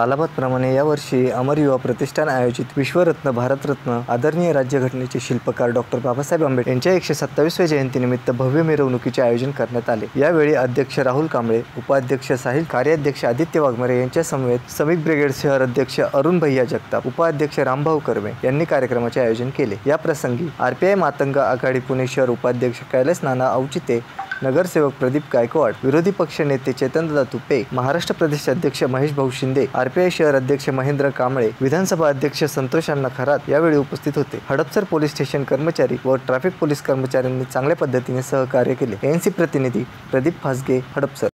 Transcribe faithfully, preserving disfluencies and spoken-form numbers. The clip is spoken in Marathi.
सालाबादप्रमाणे यावर्षी अमर युवा प्रतिष्ठान आयोजित विश्वरत्न भारतरत्न आदरणीय राज्यघटनेचे शिल्पकार डॉक्टर बाबासाहेब आंबेडकर यांच्या एकशे सत्तावीसव्या जयंतीनिमित्त भव्य मिरवणुकीचे आयोजन करण्यात आले। यावेळी अध्यक्ष राहुल कांबळे, उपाध्यक्ष साहिल, कार्याध्यक्ष आदित्य वाघमारे यांच्या समवेत श्रमिक ब्रिगेड शहर अध्यक्ष अरुण भैया जगताप, उपाध्यक्ष रामभाऊ कर्वे यांनी कार्यक्रमाचे आयोजन केले। या प्रसंगी आरपीआय मातंग आघाडी पुणे शहर उपाध्यक्ष कैलास नाना औचिते, नगरसेवक प्रदीप गायकवाड, विरोधी पक्ष नेते चेतनदादा तुपे, महाराष्ट्र प्रदेश अध्यक्ष महेश भाऊ शिंदे, आरपीआय शहर अध्यक्ष महेंद्र कांबळे, विधानसभा अध्यक्ष संतोष अण्णा खरात यावेळी उपस्थित होते। हडपसर पोलीस स्टेशन कर्मचारी व ट्रॅफिक पोलीस कर्मचाऱ्यांनी चांगल्या पद्धतीने सहकार्य केले। एएनसी प्रतिनिधी प्रदीप फासगे, हडपसर।